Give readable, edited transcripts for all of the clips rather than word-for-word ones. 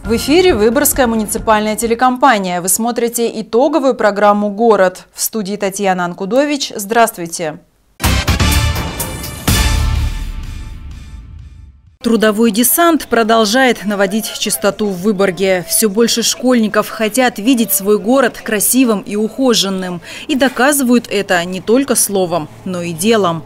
В эфире Выборгская муниципальная телекомпания. Вы смотрите итоговую программу «Город». В студии Татьяна Анкудович. Здравствуйте. Трудовой десант продолжает наводить чистоту в Выборге. Все больше школьников хотят видеть свой город красивым и ухоженным. И доказывают это не только словом, но и делом.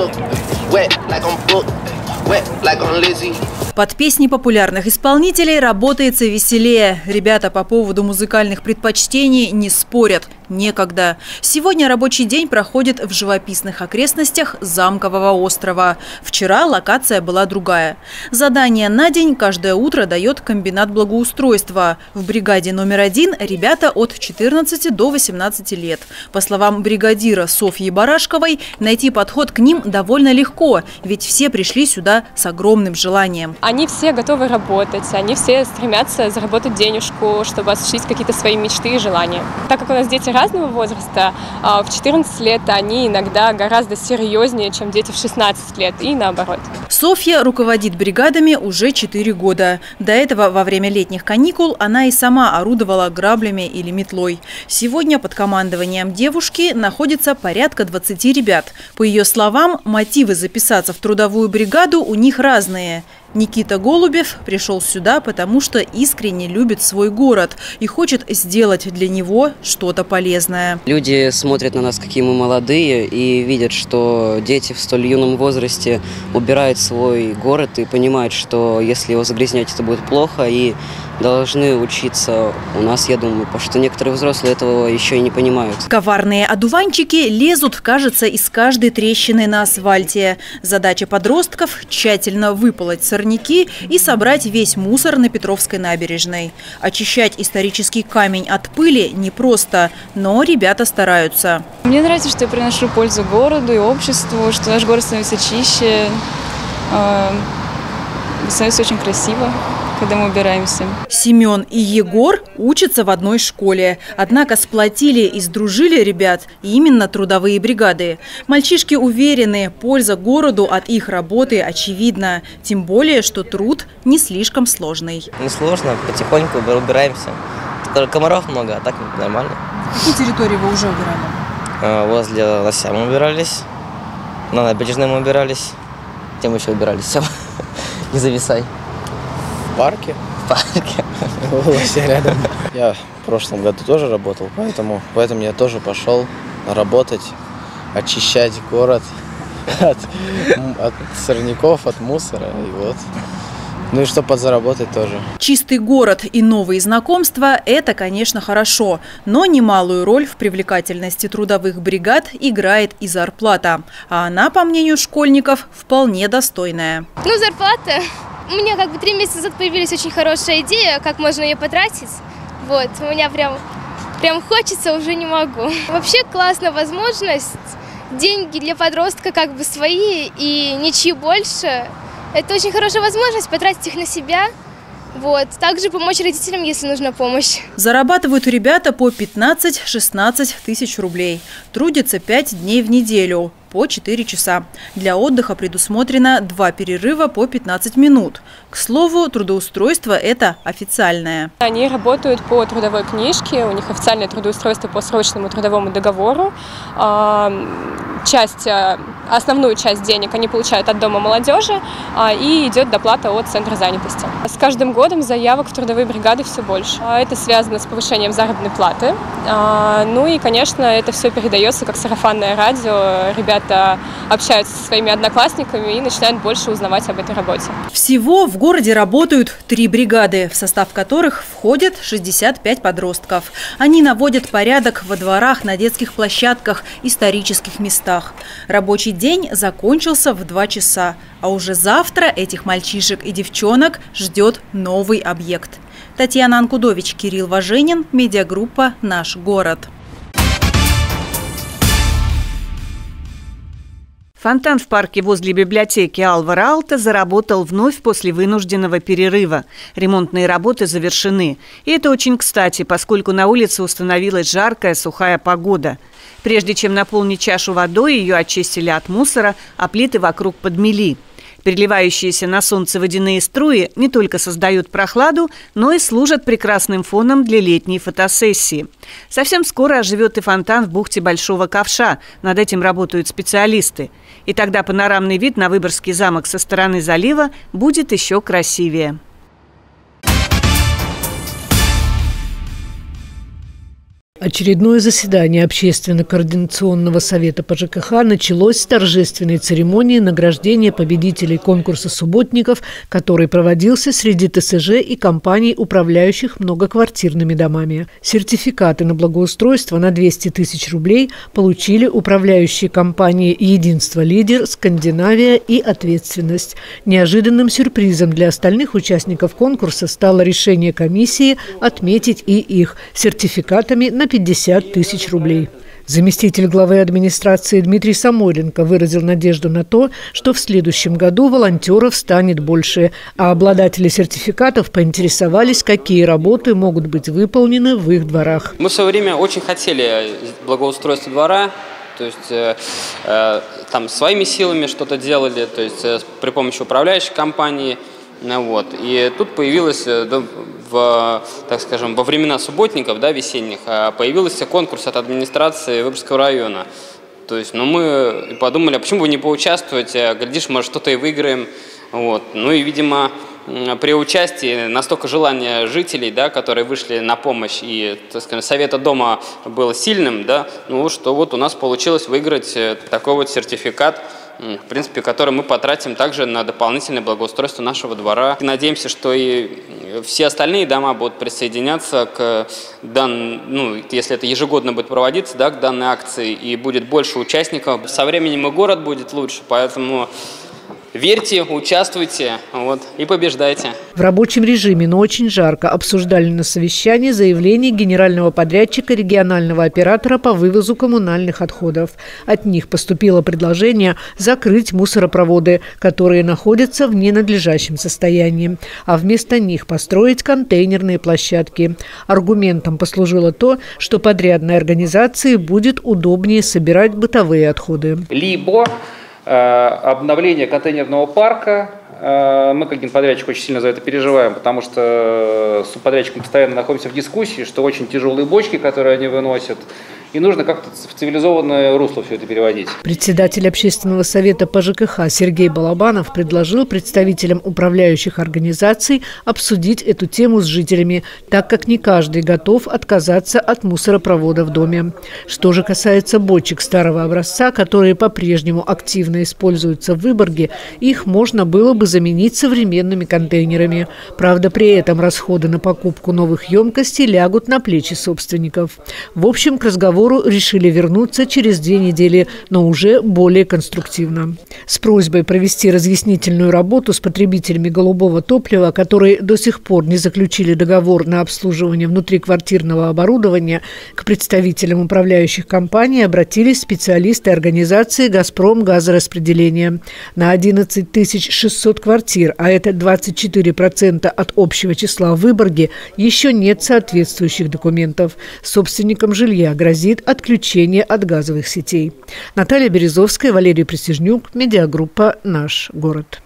Под песни популярных исполнителей работается веселее. Ребята по поводу музыкальных предпочтений не спорят. Некогда. Сегодня рабочий день проходит в живописных окрестностях Замкового острова. Вчера локация была другая. Задание на день каждое утро дает комбинат благоустройства. В бригаде номер 1 ребята от 14 до 18 лет. По словам бригадира Софьи Барашковой, найти подход к ним довольно легко, ведь все пришли сюда с огромным желанием. Они все готовы работать, они все стремятся заработать денежку, чтобы осуществить какие-то свои мечты и желания. Так как у нас дети разного возраста, в 14 лет они иногда гораздо серьезнее, чем дети в 16 лет, и наоборот. Софья руководит бригадами уже 4 года. До этого во время летних каникул она и сама орудовала граблями или метлой. Сегодня под командованием девушки находится порядка 20 ребят. По ее словам, мотивы записаться в трудовую бригаду у них разные. Никита Голубев пришел сюда, потому что искренне любит свой город и хочет сделать для него что-то полезное. Люди смотрят на нас, какие мы молодые, и видят, что дети в столь юном возрасте убирают свой город и понимают, что если его загрязнять, это будет плохо, и должны учиться у нас, я думаю, потому что некоторые взрослые этого еще и не понимают. Коварные одуванчики лезут, кажется, из каждой трещины на асфальте. Задача подростков – тщательно выполоть сорняки и собрать весь мусор на Петровской набережной. Очищать исторический камень от пыли непросто, но ребята стараются. Мне нравится, что я приношу пользу городу и обществу, что наш город становится чище, становится очень красиво, когда мы убираемся. Семен и Егор учатся в одной школе. Однако сплотили и сдружили ребят именно трудовые бригады. Мальчишки уверены, польза городу от их работы очевидна. Тем более, что труд не слишком сложный. Не сложно, потихоньку убираемся. Только комаров много, а так нормально. Какие территории вы уже убирали? Возле лося мы убирались, на набережной мы убирались. Где мы еще убирались? Все, не зависай. В парке? В парке. Лося рядом. Я в прошлом году тоже работал, поэтому я тоже пошел работать, очищать город от сорняков, от мусора. И вот. Ну и чтобы подзаработать тоже. Чистый город и новые знакомства – это, конечно, хорошо. Но немалую роль в привлекательности трудовых бригад играет и зарплата. А она, по мнению школьников, вполне достойная. Ну, зарплата. У меня 3 месяца назад появилась очень хорошая идея, как можно ее потратить. Вот, у меня прям хочется, уже не могу. Вообще классная возможность. Деньги для подростка свои и ничьи больше. Это очень хорошая возможность потратить их на себя. Вот. Также помочь родителям, если нужна помощь. Зарабатывают ребята по 15-16 тысяч рублей. Трудятся 5 дней в неделю, по 4 часа. Для отдыха предусмотрено 2 перерыва по 15 минут. К слову, трудоустройство – это официальное. Они работают по трудовой книжке, у них официальное трудоустройство по срочному трудовому договору. Основную часть денег они получают от Дома молодежи, и идет доплата от Центра занятости. С каждым годом заявок в трудовые бригады все больше. Это связано с повышением заработной платы. Ну и, конечно, это все передается как сарафанное радио. Ребята общаются со своими одноклассниками и начинают больше узнавать об этой работе. Всего в городе работают 3 бригады, в состав которых входят 65 подростков. Они наводят порядок во дворах, на детских площадках, исторических местах. Рабочий день закончился в 2 часа, а уже завтра этих мальчишек и девчонок ждет новый объект. Татьяна Анкудович, Кирилл Важенин, медиагруппа «Наш город». Фонтан в парке возле библиотеки Алвара Алта заработал вновь после вынужденного перерыва. Ремонтные работы завершены. И это очень кстати, поскольку на улице установилась жаркая, сухая погода. Прежде чем наполнить чашу водой, ее очистили от мусора, а плиты вокруг подмели. Переливающиеся на солнце водяные струи не только создают прохладу, но и служат прекрасным фоном для летней фотосессии. Совсем скоро оживет и фонтан в бухте Большого Ковша. Над этим работают специалисты. И тогда панорамный вид на Выборгский замок со стороны залива будет еще красивее. Очередное заседание Общественно-координационного совета по ЖКХ началось с торжественной церемонии награждения победителей конкурса субботников, который проводился среди ТСЖ и компаний, управляющих многоквартирными домами. Сертификаты на благоустройство на 200 тысяч рублей получили управляющие компании «Единство Лидер», «Скандинавия» и «Ответственность». Неожиданным сюрпризом для остальных участников конкурса стало решение комиссии отметить и их сертификатами на 50 тысяч рублей. Заместитель главы администрации Дмитрий Самойленко выразил надежду на то, что в следующем году волонтеров станет больше, а обладатели сертификатов поинтересовались, какие работы могут быть выполнены в их дворах. Мы в свое время очень хотели благоустройство двора, то есть там своими силами что-то делали, то есть при помощи управляющей компании. Вот. И тут появилось, так скажем, во времена субботников, да, весенних, появился конкурс от администрации Выборгского района. То есть, мы подумали, а почему бы не поучаствовать, глядишь, может, что-то и выиграем. Вот. Ну и, видимо, при участии настолько желания жителей, да, которые вышли на помощь, и, так скажем, совета дома был сильным, да, что вот у нас получилось выиграть такой вот сертификат, в принципе, который мы потратим также на дополнительное благоустройство нашего двора. И надеемся, что и все остальные дома будут присоединяться к если это ежегодно будет проводиться, да, к данной акции, и будет больше участников. Со временем и город будет лучше, поэтому верьте, участвуйте, и побеждайте. В рабочем режиме, но очень жарко, обсуждали на совещании заявление генерального подрядчика регионального оператора по вывозу коммунальных отходов. От них поступило предложение закрыть мусоропроводы, которые находятся в ненадлежащем состоянии, а вместо них построить контейнерные площадки. Аргументом послужило то, что подрядной организации будет удобнее собирать бытовые отходы. Либо обновление контейнерного парка. Мы, как генподрядчик, очень сильно за это переживаем, потому что с субподрядчиком постоянно находимся в дискуссии, что очень тяжелые бочки, которые они выносят, и нужно как-то в цивилизованное русло все это переводить. Председатель общественного совета по ЖКХ Сергей Балабанов предложил представителям управляющих организаций обсудить эту тему с жителями, так как не каждый готов отказаться от мусоропровода в доме. Что же касается бочек старого образца, которые по-прежнему активно используются в Выборге, их можно было бы заменить современными контейнерами. Правда, при этом расходы на покупку новых емкостей лягут на плечи собственников. В общем, к разговору решили вернуться через 2 недели, но уже более конструктивно. С просьбой провести разъяснительную работу с потребителями голубого топлива, которые до сих пор не заключили договор на обслуживание внутриквартирного оборудования, к представителям управляющих компаний обратились специалисты организации «Газпром газораспределение». На 11 600 квартир, а это 24% от общего числа в Выборге, еще нет соответствующих документов. Собственникам жилья грозит отключение от газовых сетей. Наталья Березовская, Валерий Присяжнюк, медиагруппа «Наш город».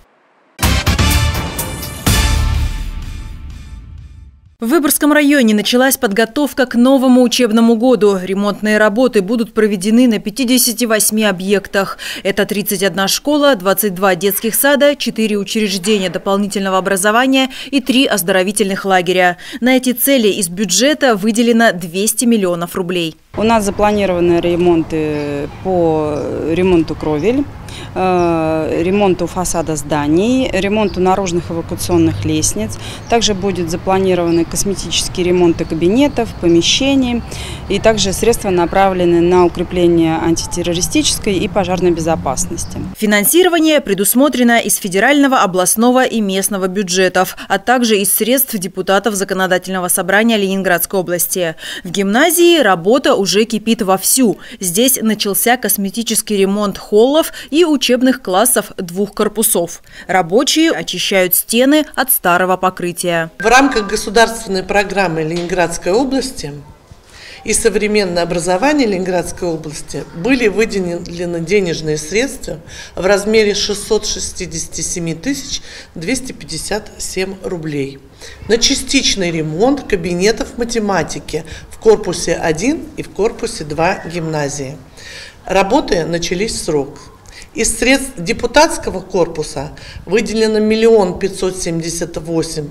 В Выборгском районе началась подготовка к новому учебному году. Ремонтные работы будут проведены на 58 объектах. Это 31 школа, 22 детских сада, 4 учреждения дополнительного образования и 3 оздоровительных лагеря. На эти цели из бюджета выделено 200 миллионов рублей. У нас запланированы ремонты по ремонту кровель, ремонту фасада зданий, ремонту наружных эвакуационных лестниц. Также будет запланированы косметические ремонты кабинетов, помещений. И также средства направлены на укрепление антитеррористической и пожарной безопасности. Финансирование предусмотрено из федерального, областного и местного бюджетов, а также из средств депутатов Законодательного собрания Ленинградской области. В гимназии работа уже кипит вовсю. Здесь начался косметический ремонт холлов и учебных классов 2 корпусов. Рабочие очищают стены от старого покрытия. В рамках государственной программы Ленинградской области и современное образование Ленинградской области были выделены денежные средства в размере 667 257 рублей на частичный ремонт кабинетов математики в корпусе 1 и в корпусе 2 гимназии. Работы начались в срок. Из средств депутатского корпуса выделено 1 578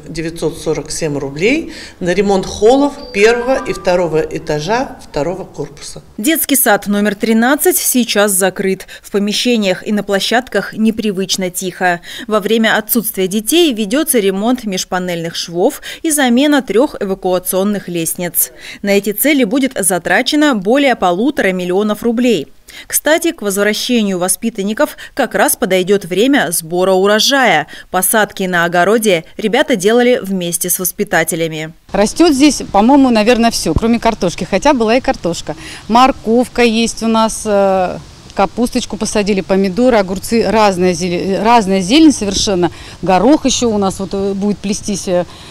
947 рублей на ремонт холлов первого и второго этажа второго корпуса. Детский сад номер 13 сейчас закрыт. В помещениях и на площадках непривычно тихо. Во время отсутствия детей ведется ремонт межпанельных швов и замена 3 эвакуационных лестниц. На эти цели будет затрачено более 1,5 миллиона рублей. Кстати, к возвращению воспитанников как раз подойдет время сбора урожая. Посадки на огороде ребята делали вместе с воспитателями. Растет здесь, по-моему, наверное, все, кроме картошки. Хотя была и картошка. Морковка есть у нас, капусточку посадили, помидоры, огурцы, разная зелень совершенно. Горох еще у нас вот будет плестись.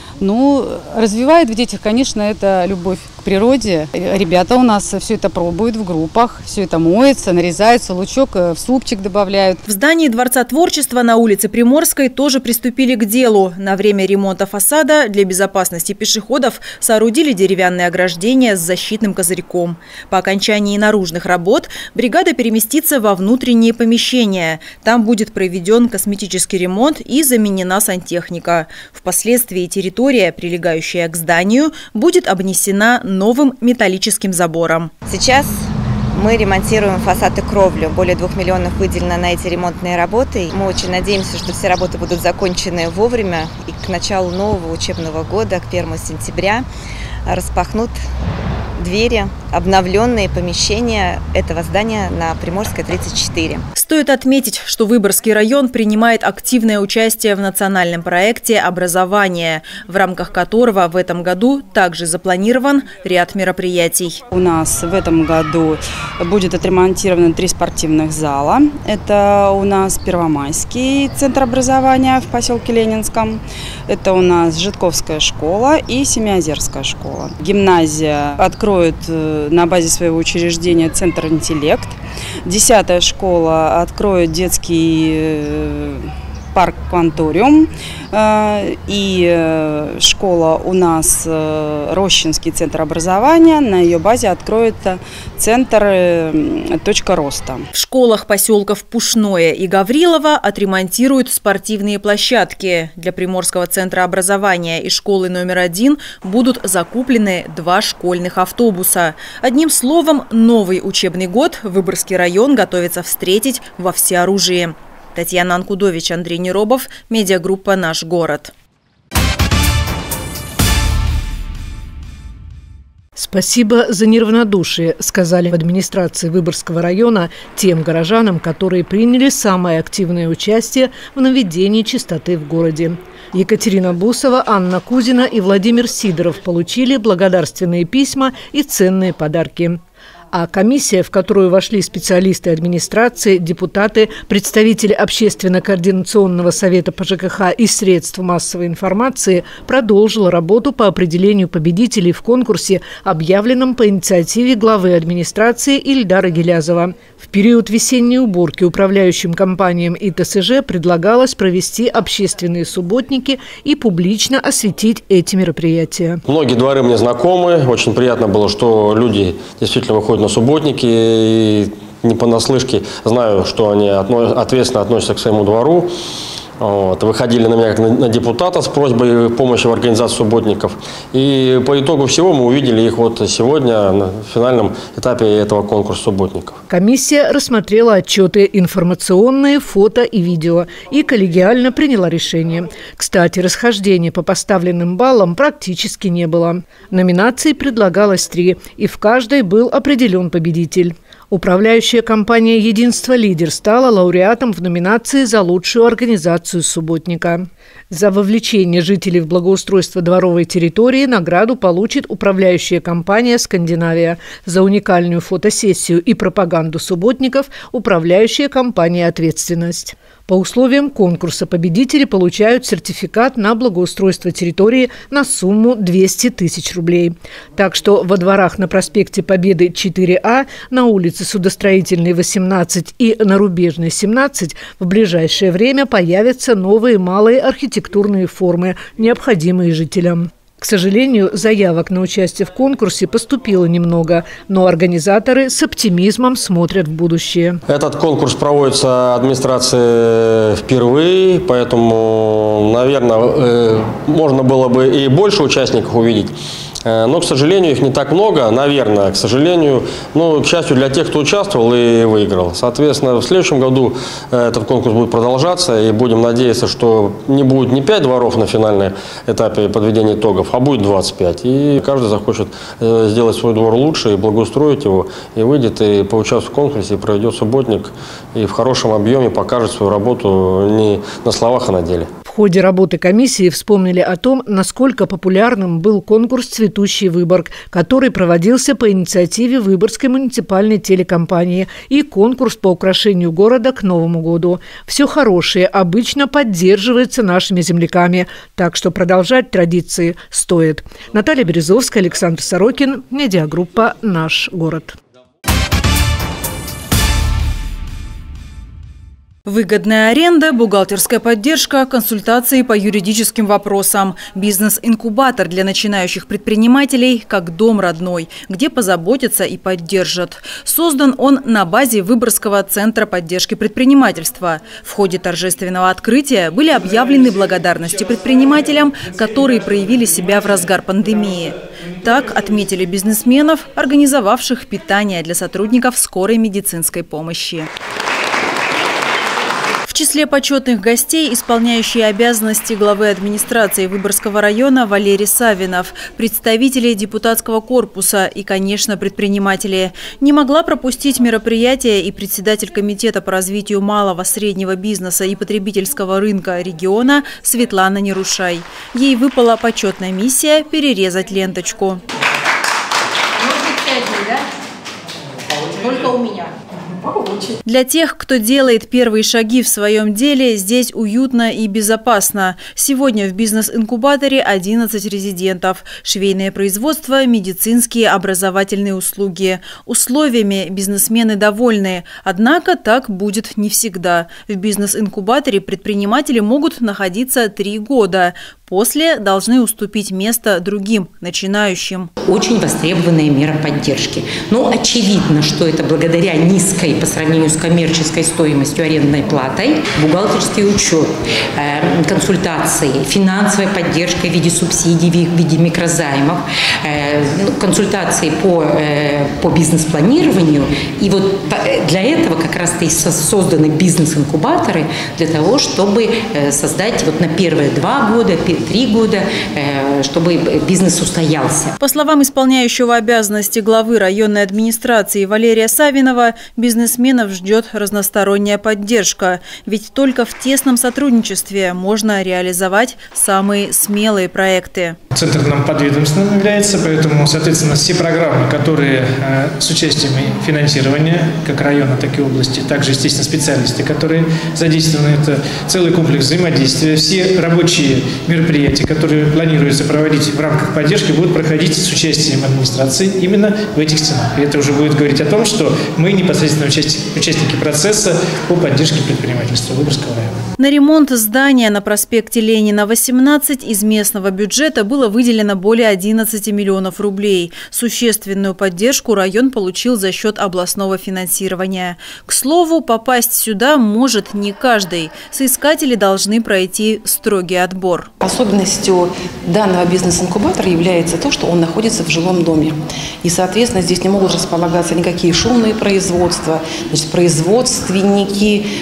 Ну, развивает в детях, конечно, это любовь к природе. Ребята у нас все это пробуют в группах, все это моется, нарезается, лучок в супчик добавляют. В здании Дворца творчества на улице Приморской тоже приступили к делу. На время ремонта фасада для безопасности пешеходов соорудили деревянные ограждения с защитным козырьком. По окончании наружных работ бригада переместится во внутренние помещения. Там будет проведен косметический ремонт и заменена сантехника. Впоследствии территория, прилегающая к зданию, будет обнесена новым металлическим забором. Сейчас мы ремонтируем фасад и кровлю. Более 2 миллионов выделено на эти ремонтные работы. Мы очень надеемся, что все работы будут закончены вовремя и к началу нового учебного года, к 1 сентября, распахнут двери, обновленные помещения этого здания на Приморской 34. Стоит отметить, что Выборгский район принимает активное участие в национальном проекте «Образование», в рамках которого в этом году также запланирован ряд мероприятий. У нас в этом году будет отремонтировано 3 спортивных зала. Это у нас Первомайский центр образования в поселке Ленинском. Это у нас Житковская школа и Семиозерская школа. Гимназия откроет на базе своего учреждения центр «Интеллект». 10-я школа откроет детский парк «Кванториум». И школа у нас Рощинский центр образования. На ее базе откроется центр «Точка роста». В школах поселков Пушное и Гаврилово отремонтируют спортивные площадки. Для Приморского центра образования и школы номер 1 будут закуплены 2 школьных автобуса. Одним словом, новый учебный год Выборгский район готовится встретить во всеоружии. Татьяна Анкудович, Андрей Неробов, медиагруппа «Наш город». Спасибо за неравнодушие, сказали в администрации Выборгского района тем горожанам, которые приняли самое активное участие в наведении чистоты в городе. Екатерина Бусова, Анна Кузина и Владимир Сидоров получили благодарственные письма и ценные подарки. А комиссия, в которую вошли специалисты администрации, депутаты, представители Общественно-координационного совета по ЖКХ и средств массовой информации, продолжила работу по определению победителей в конкурсе, объявленном по инициативе главы администрации Ильдара Гилязова. В период весенней уборки управляющим компаниям и ТСЖ предлагалось провести общественные субботники и публично осветить эти мероприятия. Многие дворы мне знакомы. Очень приятно было, что люди действительно выходят на субботники, и не понаслышке знаю, что они ответственно относятся к своему двору. Выходили на меня как на депутата с просьбой помощи в организации субботников. И по итогу всего мы увидели их вот сегодня на финальном этапе этого конкурса субботников. Комиссия рассмотрела отчеты информационные, фото и видео и коллегиально приняла решение. Кстати, расхождения по поставленным баллам практически не было. Номинаций предлагалось 3, и в каждой был определен победитель. Управляющая компания «Единство Лидер» стала лауреатом в номинации за лучшую организацию субботника. За вовлечение жителей в благоустройство дворовой территории награду получит управляющая компания «Скандинавия». За уникальную фотосессию и пропаганду субботников – управляющая компания «Ответственность». По условиям конкурса победители получают сертификат на благоустройство территории на сумму 200 тысяч рублей. Так что во дворах на проспекте Победы 4А, на улице Судостроительной 18 и на Рубежной 17 в ближайшее время появятся новые малые архитектурные формы, необходимые жителям. К сожалению, заявок на участие в конкурсе поступило немного, но организаторы с оптимизмом смотрят в будущее. Этот конкурс проводится администрацией впервые, поэтому, наверное, можно было бы и больше участников увидеть. Но, к сожалению, их не так много, наверное, к сожалению. Но, к счастью, для тех, кто участвовал и выиграл. Соответственно, в следующем году этот конкурс будет продолжаться, и будем надеяться, что не будет не 5 дворов на финальном этапе подведения итогов, а будет 25. И каждый захочет сделать свой двор лучше и благоустроить его, и выйдет и поучаствует в конкурсе, и проведет субботник, и в хорошем объеме покажет свою работу не на словах, а на деле. В ходе работы комиссии вспомнили о том, насколько популярным был конкурс «Цветущий Выборг», который проводился по инициативе Выборгской муниципальной телекомпании, и конкурс по украшению города к Новому году. Все хорошее обычно поддерживается нашими земляками, так что продолжать традиции стоит. Наталья Березовская, Александр Сорокин, медиагруппа «Наш город». Выгодная аренда, бухгалтерская поддержка, консультации по юридическим вопросам. Бизнес-инкубатор для начинающих предпринимателей как дом родной, где позаботятся и поддержат. Создан он на базе Выборгского центра поддержки предпринимательства. В ходе торжественного открытия были объявлены благодарности предпринимателям, которые проявили себя в разгар пандемии. Так отметили бизнесменов, организовавших питание для сотрудников скорой медицинской помощи. В числе почетных гостей исполняющие обязанности главы администрации Выборгского района Валерий Савинов, представители депутатского корпуса и, конечно, предприниматели. Не могла пропустить мероприятие и председатель комитета по развитию малого, среднего бизнеса и потребительского рынка региона Светлана Нерушай. Ей выпала почетная миссия перерезать ленточку. Только у меня. Для тех, кто делает первые шаги в своем деле, здесь уютно и безопасно. Сегодня в бизнес-инкубаторе 11 резидентов. Швейное производство, медицинские, образовательные услуги. Условиями бизнесмены довольны. Однако так будет не всегда. В бизнес-инкубаторе предприниматели могут находиться 3 года. После должны уступить место другим, начинающим. Очень востребованная мера поддержки. Но очевидно, что это благодаря низкой по сравнению с коммерческой стоимостью арендной платой, бухгалтерский учет, консультации, финансовая поддержка в виде субсидий, в виде микрозаймов, консультации по бизнес-планированию. И вот для этого как раз-то и созданы бизнес-инкубаторы для того, чтобы создать вот на первые 2 года, 3 года, чтобы бизнес устоялся. По словам исполняющего обязанности главы районной администрации Валерия Савинова, бизнесменов ждет разносторонняя поддержка. Ведь только в тесном сотрудничестве можно реализовать самые смелые проекты. Центр нам подведомственным является, поэтому, соответственно, все программы, которые с участием финансирования, как района, так и области, также, естественно, специалисты, которые задействованы, это целый комплекс взаимодействия. Все рабочие мероприятия, которые планируется проводить в рамках поддержки, будут проходить с участием администрации именно в этих стенах. И это уже будет говорить о том, что мы непосредственно участники процесса по поддержке предпринимательства Выборгского района. На ремонт здания на проспекте Ленина 18 из местного бюджета было выделено более 11 миллионов рублей. Существенную поддержку район получил за счет областного финансирования. К слову, попасть сюда может не каждый. Соискатели должны пройти строгий отбор. Особенностью данного бизнес-инкубатора является то, что он находится в жилом доме. И, соответственно, здесь не могут располагаться никакие шумные производства, производственники,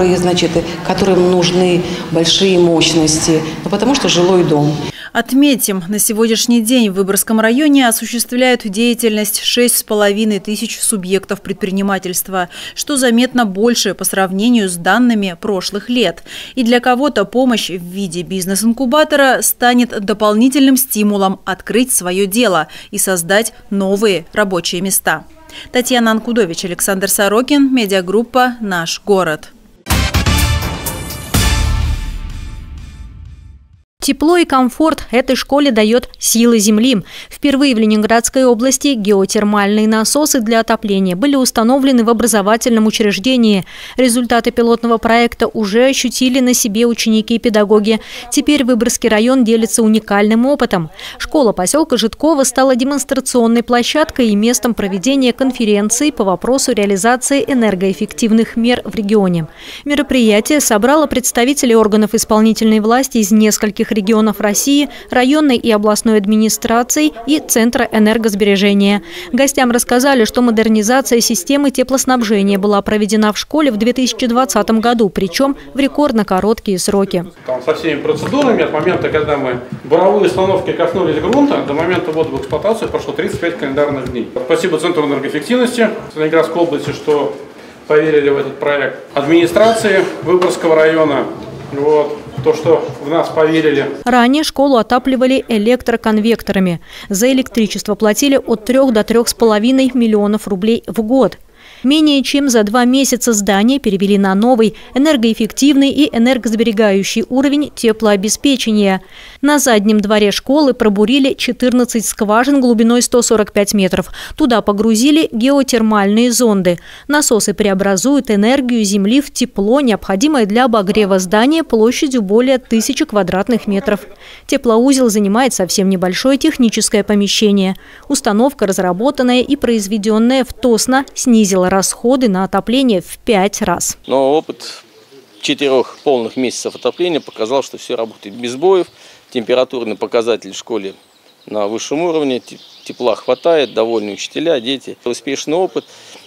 которым нужны большие мощности, потому что жилой дом. Отметим, на сегодняшний день в Выборгском районе осуществляют деятельность 6,5 тысяч субъектов предпринимательства, что заметно больше по сравнению с данными прошлых лет. И для кого-то помощь в виде бизнес-инкубатора станет дополнительным стимулом открыть свое дело и создать новые рабочие места. Татьяна Анкудович, Александр Сорокин, медиагруппа «Наш город». Тепло и комфорт этой школе дает сила земли. Впервые в Ленинградской области геотермальные насосы для отопления были установлены в образовательном учреждении. Результаты пилотного проекта уже ощутили на себе ученики и педагоги. Теперь Выборгский район делится уникальным опытом. Школа поселка Житково стала демонстрационной площадкой и местом проведения конференции по вопросу реализации энергоэффективных мер в регионе. Мероприятие собрало представителей органов исполнительной власти из нескольких регионов России, районной и областной администраций и Центра энергосбережения. Гостям рассказали, что модернизация системы теплоснабжения была проведена в школе в 2020 году, причем в рекордно короткие сроки. Там со всеми процедурами, от момента, когда мы буровые установки коснулись грунта, до момента ввода в эксплуатацию прошло 35 календарных дней. Спасибо Центру энергоэффективности Ленинградской области, что поверили в этот проект. Администрации Выборгского района. То, что в нас поверили. Ранее школу отапливали электроконвекторами. За электричество платили от 3 до 3,5 миллионов рублей в год. Менее чем за 2 месяца здание перевели на новый энергоэффективный и энергосберегающий уровень теплообеспечения. На заднем дворе школы пробурили 14 скважин глубиной 145 метров. Туда погрузили геотермальные зонды. Насосы преобразуют энергию земли в тепло, необходимое для обогрева здания площадью более 1000 квадратных метров. Теплоузел занимает совсем небольшое техническое помещение. Установка, разработанная и произведенная в Тосно, снизила расходы на отопление в 5 раз. Но опыт 4 полных месяцев отопления показал, что все работает без сбоев. Температурный показатель в школе на высшем уровне, тепла хватает, довольны учителя, дети. Успешный опыт,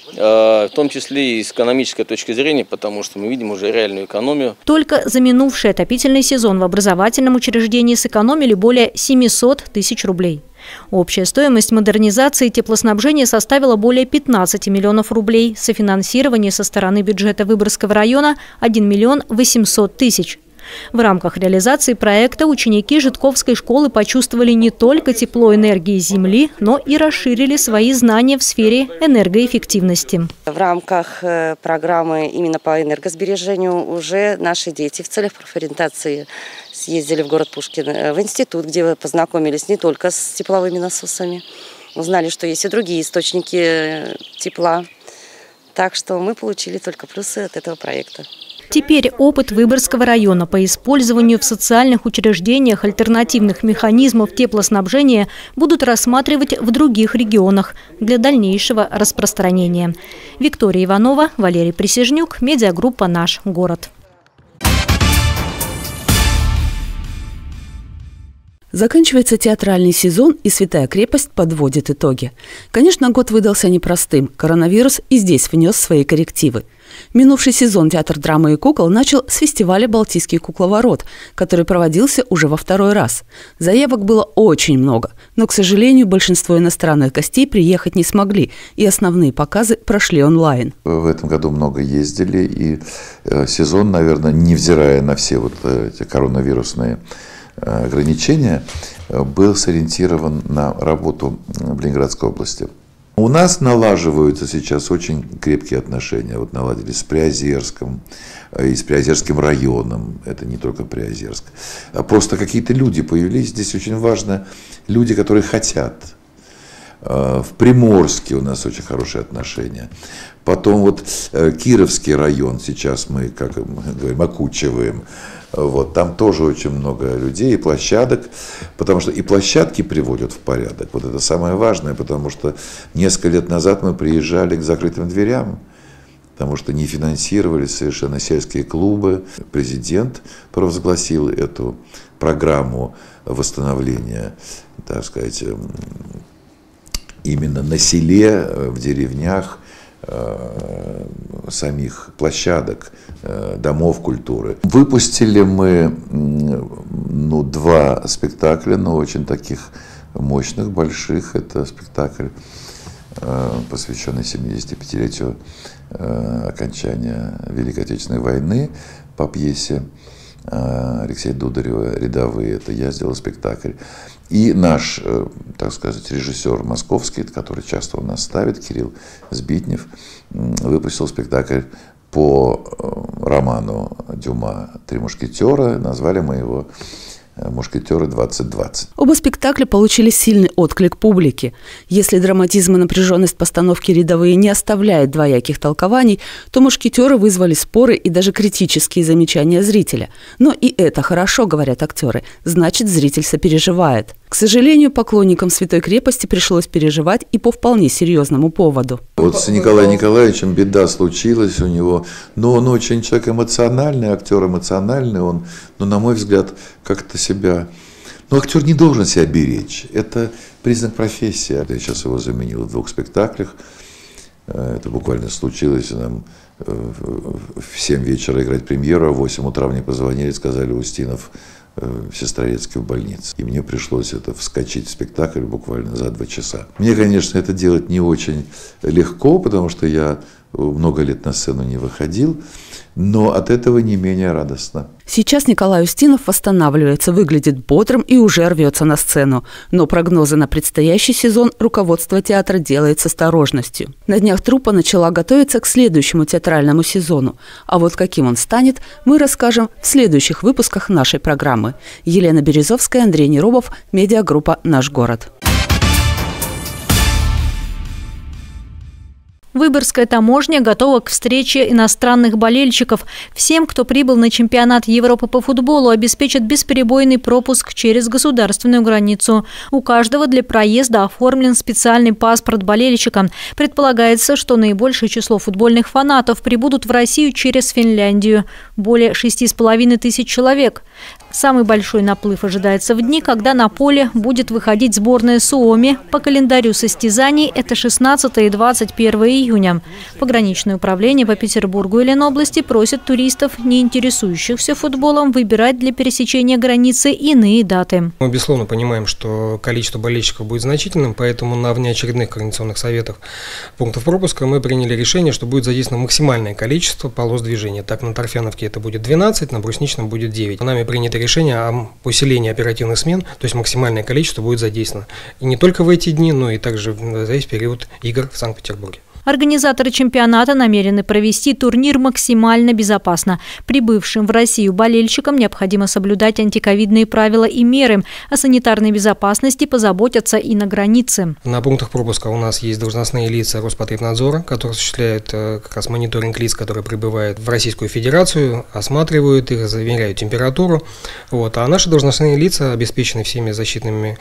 в том числе и с экономической точки зрения, потому что мы видим уже реальную экономию. Только за минувший отопительный сезон в образовательном учреждении сэкономили более 700 тысяч рублей. Общая стоимость модернизации теплоснабжения составила более 15 миллионов рублей. Софинансирование со стороны бюджета Выборгского района – 1 миллион 800 тысяч. В рамках реализации проекта ученики Житковской школы почувствовали не только тепло энергии Земли, но и расширили свои знания в сфере энергоэффективности. В рамках программы именно по энергосбережению уже наши дети в целях профориентации съездили в город Пушкин, в институт, где вы познакомились не только с тепловыми насосами, узнали, что есть и другие источники тепла. Так что мы получили только плюсы от этого проекта. Теперь опыт Выборгского района по использованию в социальных учреждениях альтернативных механизмов теплоснабжения будут рассматривать в других регионах для дальнейшего распространения. Виктория Иванова, Валерий Присяжнюк, медиагруппа «Наш город». Заканчивается театральный сезон, и «Святая крепость» подводит итоги. Конечно, год выдался непростым. Коронавирус и здесь внес свои коррективы. Минувший сезон Театр драмы и кукол начал с фестиваля «Балтийский кукловорот», который проводился уже во 2-й раз. Заявок было очень много, но, к сожалению, большинство иностранных гостей приехать не смогли, и основные показы прошли онлайн. В этом году много ездили, и сезон, наверное, невзирая на все вот эти коронавирусные ограничения, был сориентирован на работу в Ленинградской области. У нас налаживаются сейчас очень крепкие отношения. Вот наладились с Приозерском и с Приозерским районом. Это не только Приозерск. А просто какие-то люди появились. Здесь очень важно люди, которые хотят. В Приморске у нас очень хорошие отношения. Потом вот Кировский район сейчас мы, как мы говорим, окучиваем. Вот, там тоже очень много людей и площадок, потому что и площадки приводят в порядок. Вот это самое важное, потому что несколько лет назад мы приезжали к закрытым дверям, потому что не финансировались совершенно сельские клубы. Президент провозгласил эту программу восстановления, так сказать, именно на селе, в деревнях, самих площадок, домов культуры. Выпустили мы 2 спектакля, но очень таких мощных, больших. Это спектакль, посвященный 75-летию окончания Великой Отечественной войны по пьесе Алексея Дударева «Рядовые». Это я сделал спектакль. И наш, так сказать, режиссер московский, который часто у нас ставит, Кирилл Збитнев, выпустил спектакль по роману Дюма «Три мушкетера». Назвали мы его «Мушкетеры 2020». Оба спектакля получили сильный отклик публики. Если драматизм и напряженность постановки рядовые не оставляют двояких толкований, то «Мушкетеры» вызвали споры и даже критические замечания зрителя. Но и это хорошо, говорят актеры, значит, зритель сопереживает. К сожалению, поклонникам «Святой крепости» пришлось переживать и по вполне серьезному поводу. Вот с Николаем Николаевичем беда случилась у него, но он очень человек эмоциональный, актер эмоциональный, он, на мой взгляд, как-то себя... актер не должен себя беречь, это признак профессии. Я сейчас его заменил в 2 спектаклях, это буквально случилось, нам в 7 вечера играть премьеру, а в 8 утра мне позвонили, сказали: Устинов в Сестрорецке в больнице. И мне пришлось вскочить в спектакль буквально за 2 часа. Мне, конечно, это делать не очень легко, потому что я много лет на сцену не выходил, но от этого не менее радостно. Сейчас Николай Устинов восстанавливается, выглядит бодрым и уже рвется на сцену. Но прогнозы на предстоящий сезон руководство театра делает с осторожностью. На днях труппа начала готовиться к следующему театральному сезону. А вот каким он станет, мы расскажем в следующих выпусках нашей программы. Елена Березовская, Андрей Неробов, медиагруппа «Наш город». Выборгская таможня готова к встрече иностранных болельщиков. Всем, кто прибыл на чемпионат Европы по футболу, обеспечат бесперебойный пропуск через государственную границу. У каждого для проезда оформлен специальный паспорт болельщика. Предполагается, что наибольшее число футбольных фанатов прибудут в Россию через Финляндию – более 6,5 тысяч человек. Самый большой наплыв ожидается в дни, когда на поле будет выходить сборная Суоми. По календарю состязаний это 16 и 21 июня. Пограничное управление по Петербургу и Ленобласти просит туристов, не интересующихся футболом, выбирать для пересечения границы иные даты. Мы, безусловно, понимаем, что количество болельщиков будет значительным, поэтому на внеочередных координационных советах пунктов пропуска мы приняли решение, что будет задействовано максимальное количество полос движения. Так, на Торфяновке это будет 12, на Брусничном будет 9. Нами принято решение о усилении оперативных смен, то есть максимальное количество будет задействовано. И не только в эти дни, но и также за весь период игр в Санкт-Петербурге. Организаторы чемпионата намерены провести турнир максимально безопасно. Прибывшим в Россию болельщикам необходимо соблюдать антиковидные правила и меры. О санитарной безопасности позаботятся и на границе. На пунктах пропуска у нас есть должностные лица Роспотребнадзора, которые осуществляют как раз мониторинг лиц, которые прибывают в Российскую Федерацию, осматривают их, замеряют температуру. А наши должностные лица обеспечены всеми защитными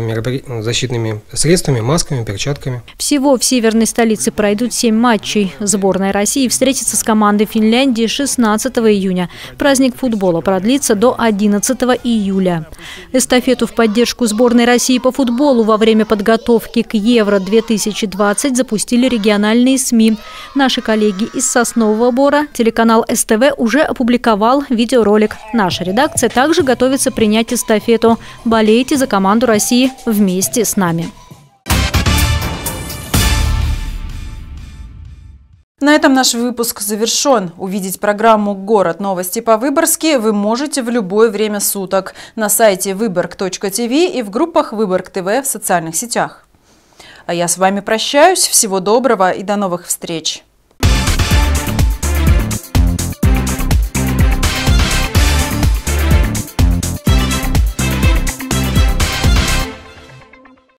средствами, масками, перчатками. Всего в северной столице пройдут 7 матчей. Сборная России встретится с командой Финляндии 16 июня. Праздник футбола продлится до 11 июля. Эстафету в поддержку сборной России по футболу во время подготовки к Евро-2020 запустили региональные СМИ. Наши коллеги из Соснового Бора, телеканал СТВ, уже опубликовал видеоролик. Наша редакция также готовится принять эстафету. Болейте за команду России вместе с нами. На этом наш выпуск завершен. Увидеть программу «Город. Новости по-выборгски» вы можете в любое время суток на сайте Выборг.ТВ и в группах Выборг ТВ в социальных сетях. А я с вами прощаюсь. Всего доброго и до новых встреч.